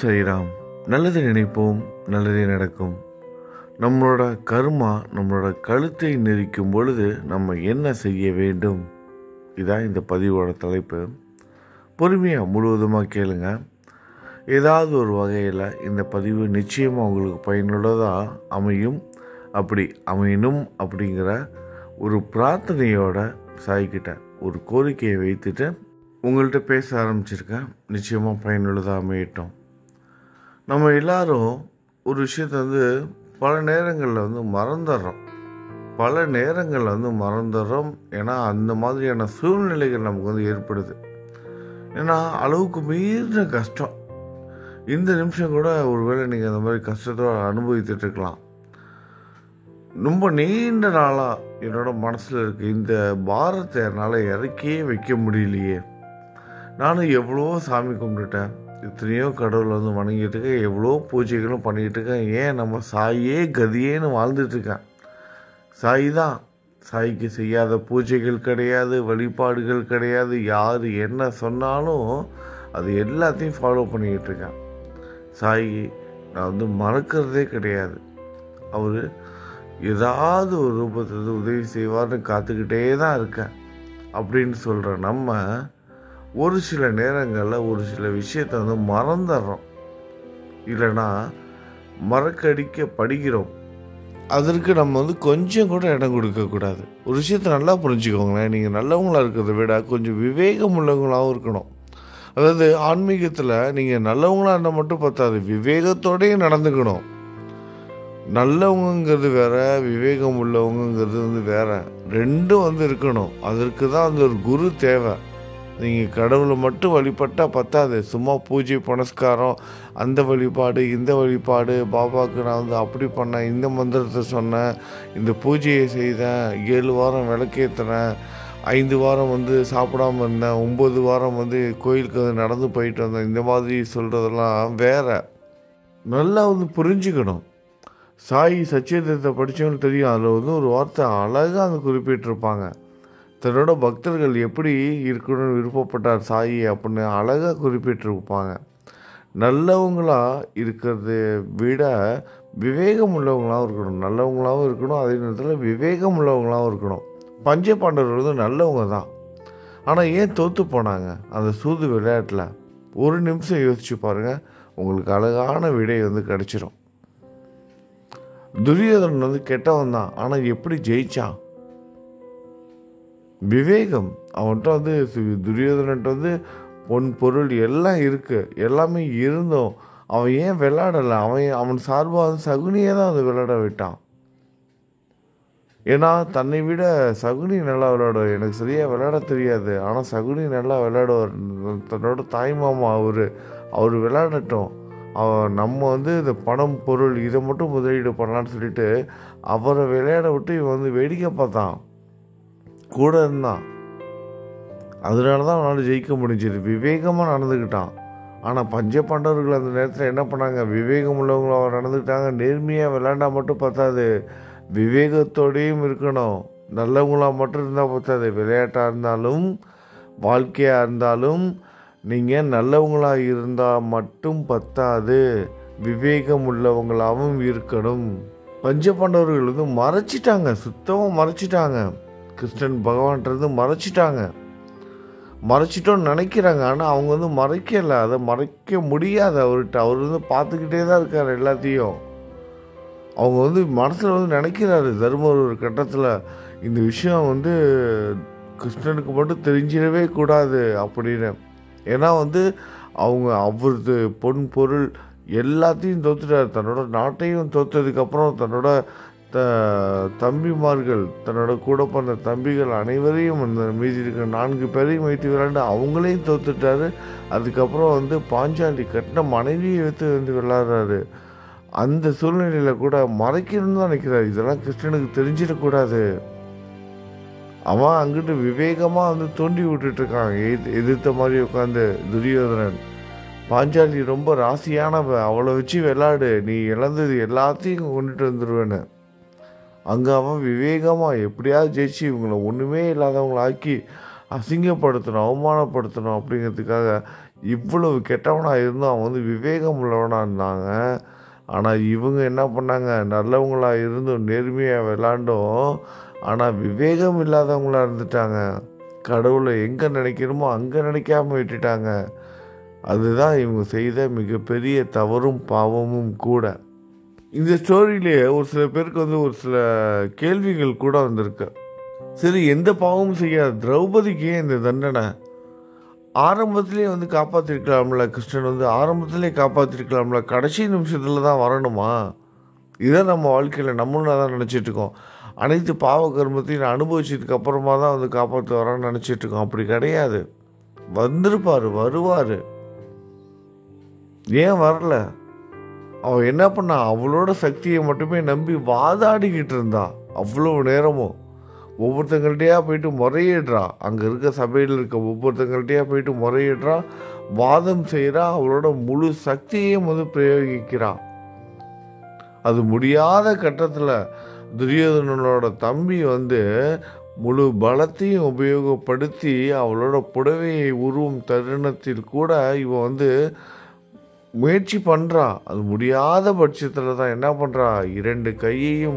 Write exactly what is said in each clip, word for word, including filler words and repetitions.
சாய்ராம். நல்லது நினைப்போம், நல்லதே நடக்கும். நம்மளோட கர்மா நம்மளோட கழுத்தை நெரிக்கும் பொழுது நம்ம என்ன செய்ய வேண்டும்? இதான் இந்த பதிவோட தலைப்பு. பொறுமையாக முழுவதுமாக கேளுங்க. ஏதாவது ஒரு வகையில் இந்த பதிவு நிச்சயமாக உங்களுக்கு பயனுள்ளதாக அமையும். அப்படி அமையணும் அப்படிங்கிற ஒரு பிரார்த்தனையோட சாய்கிட்ட ஒரு கோரிக்கையை வைத்துட்டு உங்கள்கிட்ட பேச ஆரம்பிச்சிருக்கேன். நிச்சயமாக பயனுள்ளதாக அமையட்டும். நம்ம எல்லாரும் ஒரு விஷயத்தை வந்து பல நேரங்களில் வந்து மறந்துடுறோம் பல நேரங்களில் வந்து மறந்துடுறோம் ஏன்னா அந்த மாதிரியான சூழ்நிலைகள் நமக்கு வந்து ஏற்படுது. ஏன்னா அளவுக்கு மீறின கஷ்டம். இந்த நிமிஷம் கூட ஒருவேளை நீங்கள் அந்த மாதிரி கஷ்டத்தோடு அனுபவித்துட்டு இருக்கலாம். ரொம்ப நீண்ட நாளாக என்னோட மனசில் இருக்க இந்த பாரத்தை என்னால் இறக்கியே வைக்க முடியலையே. நானும் எவ்வளோ சாமி கும்பிட்டுட்டேன், எத்தனையோ கடவுளை வந்து வணங்கிட்டு இருக்கேன், எவ்வளோ பூஜைகளும் பண்ணிக்கிட்டு இருக்கேன். ஏன் நம்ம சாயே கதியேன்னு வாழ்ந்துட்டுருக்கேன். சாய் தான். சாய்க்கு செய்யாத பூஜைகள் கிடையாது, வழிபாடுகள் கிடையாது. யார் என்ன சொன்னாலும் அது எல்லாத்தையும் ஃபாலோ பண்ணிக்கிட்டு இருக்கேன். சாய் நான் வந்து மறக்கிறதே கிடையாது. அவர் ஏதாவது ஒரு ரூபத்தில் உதவி செய்வார்னு காத்துக்கிட்டே தான் இருக்கேன் அப்படின்னு சொல்கிற நம்ம ஒரு சில நேரங்களில் ஒரு சில விஷயத்தை வந்து மறந்துடுறோம், இல்லைன்னா மறக்கடிக்க படிக்கிறோம். அதற்கு நம்ம வந்து கொஞ்சம் கூட இடம் கொடுக்கக்கூடாது. ஒரு விஷயத்தை நல்லா புரிஞ்சுக்கோங்களேன். நீங்கள் நல்லவங்களாக இருக்கிறத விட கொஞ்சம் விவேகம் உள்ளவங்களாகவும் இருக்கணும். அதாவது ஆன்மீகத்தில் நீங்கள் நல்லவங்களாக இருந்தால் மட்டும் பத்தாது, விவேகத்தோடையும் நடந்துக்கணும். நல்லவங்கிறது வேற, விவேகம் உள்ளவங்கிறது வந்து வேற. ரெண்டும் வந்து இருக்கணும். அதற்கு தான் வந்து ஒரு குரு தேவை. நீங்கள் கடவுளை மட்டும் வழிபட்டால் பத்தாது. சும்மா பூஜை புனஸ்காரம், அந்த வழிபாடு இந்த வழிபாடு, பாபாவுக்கு நான் வந்து அப்படி பண்ணேன், இந்த மந்திரத்தை சொன்னேன், இந்த பூஜையை செய்தேன், ஏழு வாரம் விளக்கேற்றினேன், ஐந்து வாரம் வந்து சாப்பிடாம இருந்தேன், ஒம்பது வாரம் வந்து கோயிலுக்கு வந்து நடந்து போயிட்டு வந்தேன், இந்த மாதிரி சொல்கிறதெல்லாம் வேற. நல்லா வந்து புரிஞ்சுக்கணும். சாய் சச்சரித்திரத்தை படித்தவங்களுக்கு தெரியும். அதில் வந்து ஒரு வார்த்தை அழகாக அந்த குறிப்பிட்டிருப்பாங்க. தன்னோட பக்தர்கள் எப்படி இருக்கணும்னு விருப்பப்பட்டார் சாயி அப்படின்னு அழகாக குறிப்பிட்டிருப்பாங்க. நல்லவங்களாக இருக்கிறத விட விவேகம் உள்ளவங்களாகவும் இருக்கணும். நல்லவங்களாகவும் இருக்கணும், அதே நேரத்தில் விவேகம் உள்ளவங்களாகவும் இருக்கணும். பஞ்ச பாண்டவர்கள் வந்து நல்லவங்க தான். ஆனால் ஏன் தோற்று போனாங்க அந்த சூது விளையாட்டில்? ஒரு நிமிஷம் யோசிச்சு பாருங்கள், உங்களுக்கு அழகான விடை வந்து கிடச்சிரும். துரியோதனன் வந்து கெட்டவன் தான், ஆனால் எப்படி ஜெயிச்சான்? விவேகம். அவன்கிட்ட வந்து துரியோதனன்ட்ட வந்து பொன் பொருள் எல்லாம் இருக்குது, எல்லாமே இருந்தும் அவன் ஏன் விளையாடலை? அவன் அவன் சார்பாக வந்து சகுனியே தான் வந்து விளையாட விட்டான். ஏன்னா தன்னை விட சகுனி நல்லா விளையாடுவார். எனக்கு சரியாக விளையாட தெரியாது, ஆனால் சகுனி நல்லா விளையாடுவார். தன்னோட தாய் மாமா அவர் அவர் விளையாடட்டும், அவன் நம்ம வந்து இந்த பணம் பொருள் இதை மட்டும் முதலீடு பண்ணலான்னு சொல்லிட்டு அவரை விளையாட விட்டு இவன் வந்து வேடிக்கை பார்த்தான், கூட இருந்தான். அதனால தான் அவனால் ஜெயிக்க முடிஞ்சது. விவேகமாக நடந்துக்கிட்டான். ஆனால் பஞ்ச பாண்டவர்கள் அந்த நேரத்தில் என்ன பண்ணாங்க? விவேகம் உள்ளவங்களும் அவர் நடந்துக்கிட்டாங்க. நேர்மையாக விளையாண்டா மட்டும் பத்தாது, விவேகத்தோடையும் இருக்கணும். நல்லவங்களாக மட்டும் இருந்தால் பத்தாது. விளையாட்டாக இருந்தாலும் வாழ்க்கையாக இருந்தாலும் நீங்கள் நல்லவங்களாக இருந்தால் மட்டும் பத்தாது, விவேகம் உள்ளவங்களாகவும் இருக்கணும். பஞ்ச பாண்டவர்கள் வந்து மறைச்சிட்டாங்க, சுத்தமாக மறைச்சிட்டாங்க. கிருஷ்ணன் பகவான்கிட்ட மறைச்சிட்டாங்க. மறைச்சிட்டோன்னு நினைக்கிறாங்க, ஆனால் அவங்க வந்து மறைக்கலை. அதை மறைக்க முடியாது அவர்கிட்ட. அவர் வந்து பார்த்துக்கிட்டே தான் இருக்கார் எல்லாத்தையும். அவங்க வந்து மனசில் வந்து நினைக்கிறாரு தர்மர் ஒரு கட்டத்தில், இந்த விஷயம் வந்து கிருஷ்ணனுக்கு மட்டும் தெரிஞ்சிடவே கூடாது அப்படின்னு. ஏன்னா வந்து அவங்க அவரது பொன் பொருள் எல்லாத்தையும் தோத்துட்டார். தன்னோட நாட்டையும் தோற்றதுக்கப்புறம் தன்னோட த தம்பிமார்கள் தன்னோட கூட பிறந்த தம்பிகள் அனைவரையும் அந்த மீதி இருக்கிற நான்கு பேரையும் வைத்து விளையாண்டு அவங்களையும் தோத்துட்டாரு. அதுக்கப்புறம் வந்து பாஞ்சாலி கட்டின மனைவியை வைத்து வந்து விளையாடுறாரு. அந்த சூழ்நிலையில் கூட மறைக்கணும்னு தான் நினைக்கிறார். இதெல்லாம் கிருஷ்ணனுக்கு தெரிஞ்சிடக்கூடாது. அவன் அங்கிட்டு விவேகமாக வந்து தோண்டி விட்டுட்ருக்கான், எது எதிர்த்த மாதிரி உட்காந்து துரியோதனன். பாஞ்சாலி ரொம்ப ராசியானவ, அவளை வச்சு விளையாடு, நீ இழந்தது எல்லாத்தையும் கொண்டுட்டு வந்துடுவேன்னு. அங்கே அவன் விவேகமாக எப்படியாவது ஜெயிச்சு இவங்களை ஒன்றுமே இல்லாதவங்களை ஆக்கி அசிங்கப்படுத்தணும், அவமானப்படுத்தணும் அப்படிங்கிறதுக்காக இவ்வளவு கெட்டவனாக இருந்தும் அவன் வந்து விவேகம் உள்ளவனாக இருந்தாங்க. ஆனால் இவங்க என்ன பண்ணாங்க, நல்லவங்களாக இருந்தும் நேர்மையாக விளாண்டும் ஆனால் விவேகம் இல்லாதவங்களாக இருந்துட்டாங்க. கடவுளை எங்கே நினைக்கணுமோ அங்கே நினைக்காம விட்டுட்டாங்க. அதுதான் இவங்க செய்த மிகப்பெரிய தவறும் பாவமும் கூட. இந்த ஸ்டோரியிலே ஒரு சில பேருக்கு வந்து ஒரு சில கேள்விகள் கூட வந்திருக்கு. சரி, எந்த பாவமும் செய்யாத திரௌபதிக்கு ஏன் இந்த தண்டனை? ஆரம்பத்திலே வந்து காப்பாற்றிருக்கலாம்ல, கிருஷ்ணன் வந்து ஆரம்பத்திலே காப்பாற்றிருக்கலாம்ல, கடைசி நிமிஷத்தில் தான் வரணுமா? இதை நம்ம வாழ்க்கையில் நம்மளும் தான் நினச்சிட்டு இருக்கோம். அனைத்து பாவ கர்மத்தையும் அனுபவிச்சதுக்கு அப்புறமா தான் வந்து காப்பாற்ற வரான்னு நினச்சிட்டு இருக்கோம். அப்படி கிடையாது. வந்திருப்பார், வருவார். ஏன் வரல? அவள் என்ன பண்ணா, அவளோட சக்தியை மட்டுமே நம்பி வாதாடிக்கிட்டு இருந்தா. அவ்வளோ நேரமும் ஒவ்வொருத்தங்கள்ட்டையா போயிட்டு முறையிடுறா. அங்கே இருக்க சபையில் இருக்க ஒவ்வொருத்தங்கள்ட்டையா போயிட்டு முறையிடுறா, வாதம் செய்கிறா, அவளோட முழு சக்தியையும் வந்து பிரயோகிக்கிறா. அது முடியாத கட்டத்தில் துரியோதனனோட தம்பி வந்து முழு பலத்தையும் உபயோகப்படுத்தி அவளோட புடவையை உருவும் தருணத்தில் கூட இவன் வந்து முயற்சி பண்ணுறா. அது முடியாத பட்சத்தில் தான் என்ன பண்ணுறா, இரண்டு கையையும்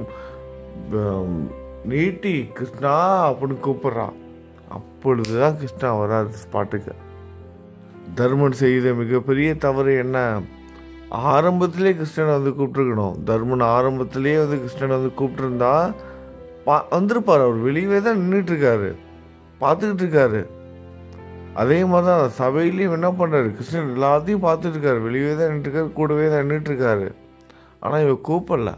நீட்டி கிருஷ்ணா அப்படின்னு கூப்பிட்றா. அப்பொழுது தான் கிருஷ்ணா வராது ஸ்பாட்டுக்கு. தர்மன் செய்த மிகப்பெரிய தவறு என்ன? ஆரம்பத்திலே கிருஷ்ணனை வந்து கூப்பிட்டுருக்கணும். தர்மன் ஆரம்பத்திலேயே வந்து கிருஷ்ணனை வந்து கூப்பிட்டுருந்தா பா வந்திருப்பார். அவர் வெளியவே தான் நின்றுட்டுருக்காரு, பார்த்துக்கிட்டு இருக்காரு. அதே மாதிரி தான் சபையிலையும் என்ன பண்ணுறாரு, கிருஷ்ணன் எல்லாத்தையும் பார்த்துட்டு இருக்காரு, வெளியே தான் நின்றுருக்காரு, கூடவே தான் நின்றுட்டுருக்காரு. ஆனால் இவ கூப்பிடல,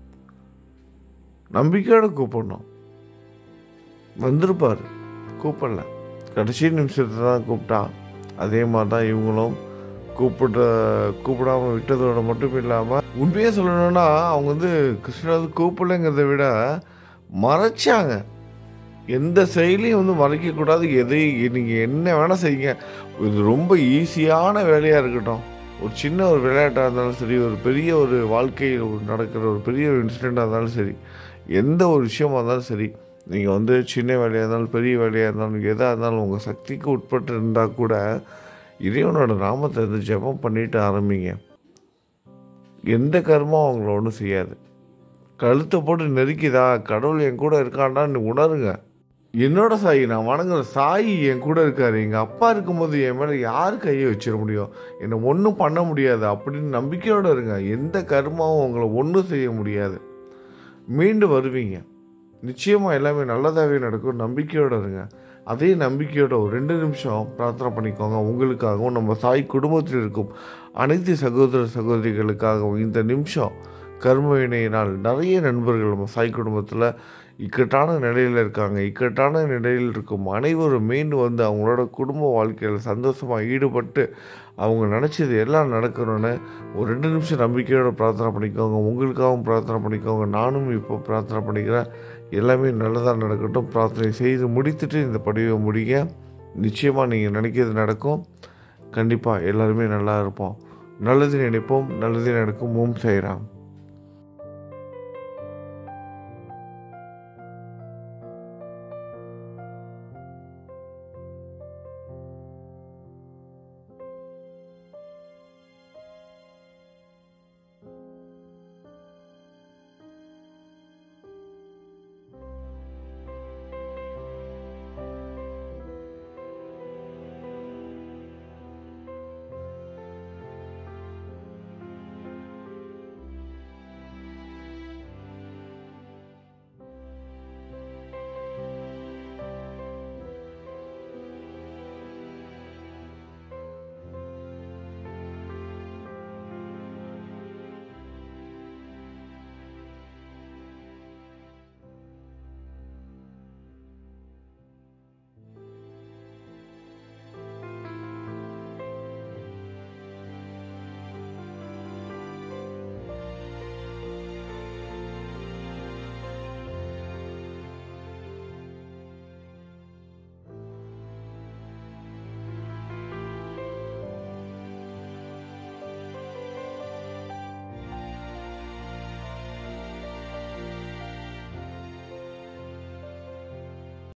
நம்பிக்கையோடு கூப்பிடணும். வந்திருப்பார், கூப்பிடல, கடைசி நிமிஷத்தை தான் கூப்பிட்டா. அதே மாதிரி தான் இவங்களும் கூப்பிட கூப்பிடாம விட்டதோட மட்டும் இல்லாமல் உண்மையாக சொல்லணும்னா அவங்க வந்து கிருஷ்ணன் வந்து கூப்பிடலைங்கிறத விட மறைச்சாங்க. எந்த செயலையும் வந்து மறைக்கக்கூடாது. எதை நீங்கள் என்ன வேணால் செய்யுங்க. இது ரொம்ப ஈஸியான வேலையாக இருக்கட்டும், ஒரு சின்ன ஒரு விளையாட்டாக இருந்தாலும் சரி, ஒரு பெரிய ஒரு வாழ்க்கையில் நடக்கிற ஒரு பெரிய ஒரு இன்சிடெண்ட்டாக இருந்தாலும் சரி, எந்த ஒரு விஷயமா இருந்தாலும் சரி, நீங்கள் வந்து சின்ன வேலையாக இருந்தாலும் பெரிய வேலையாக இருந்தாலும் எதாக இருந்தாலும் உங்கள் சக்திக்கு உட்பட்டு இருந்தால் கூட இறைவனோட நாமத்தை வந்து ஜெபம் பண்ணிட்டு ஆரம்பிங்க. எந்த கர்மம் அவங்கள ஒன்றும் செய்யாது. கழுத்தை போட்டு நெருக்கிதா, கடவுள் என் கூட இருக்காண்டான்னு உணருங்க. என்னோட சாயி, நான் வணங்குற சாயி என் கூட இருக்காரு. எங்கள் அப்பா இருக்கும்போது என் மேலே யார் கையை வச்சிட முடியும், என்னை ஒன்றும் பண்ண முடியாது அப்படின்னு நம்பிக்கையோடு இருங்க. எந்த கர்மாவும் உங்களை ஒன்றும் செய்ய முடியாது. மீண்டு வருவீங்க. நிச்சயமாக எல்லாமே நல்லதாகவே நடக்கும். நம்பிக்கையோடு இருங்க. அதே நம்பிக்கையோட ஒரு ரெண்டு நிமிஷம் பிரார்த்தனை பண்ணிக்கோங்க. உங்களுக்காகவும் நம்ம சாய் குடும்பத்தில் இருக்கும் அனைத்து சகோதர சகோதரிகளுக்காகவும் இந்த நிமிஷம் கர்ம வினையினால் நிறைய நண்பர்கள் நம்ம சாய் குடும்பத்தில் இக்கட்டான நிலையில் இருக்காங்க. இக்கட்டான நிலையில் இருக்கும் அனைவரும் மீண்டு வந்து அவங்களோட குடும்ப வாழ்க்கையில் சந்தோஷமாக ஈடுபட்டு அவங்க நினச்சது எல்லாம் நடக்கணும்னு ஒரு ரெண்டு நிமிஷம் நம்பிக்கையோட பிரார்த்தனை பண்ணிக்கோங்க. உங்களுக்காகவும் பிரார்த்தனை பண்ணிக்கோங்க. நானும் இப்போ பிரார்த்தனை பண்ணிக்கிறேன். எல்லாமே நல்லதாக நடக்கட்டும். பிரார்த்தனை செய்து முடித்துட்டு இந்த படிவை முடிங்க. நிச்சயமாக நீங்கள் நினைக்கிறது நடக்கும். கண்டிப்பாக எல்லாருமே நல்லா இருப்போம். நல்லது நினைப்போம், நல்லது நடக்கும். ஓம் சாய்ராம்.